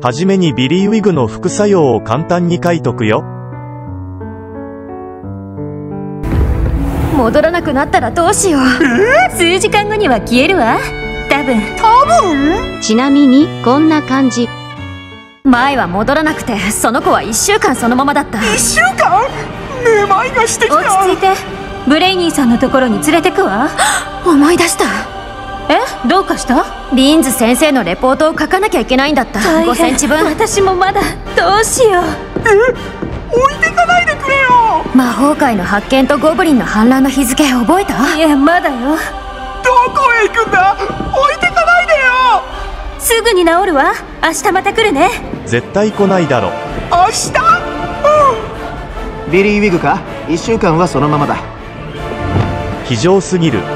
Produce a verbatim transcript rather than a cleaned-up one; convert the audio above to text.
はじめにビリーウィグの副作用を簡単に書いとくよ。 戻らなくなったらどうしよう。 えー、数時間後には消えるわ。多分。 多分？ ちなみにこんな感じ。 前は戻らなくて、その子はいっしゅうかんそのままだった。 いっしゅうかん？めまいがしてきた。 落ち着いて。ブレイニーさんのところに連れてくわ。 思い出した。 え、どうかした？ リンズ先生のレポートを書かなきゃいけないんだった。ごセンチぶん。 私もまだ。どうしよう。 え、置いてかないでくれよ。 魔法界の発見とゴブリンの反乱の日付覚えた？ いや、まだよ。 どこへ行くんだ。置いてかないでよ。 すぐに治るわ。明日また来るね。 絶対来ないだろ。 明日？うん。 ビリーウィグか？いっしゅうかんはそのままだ。 非常すぎる。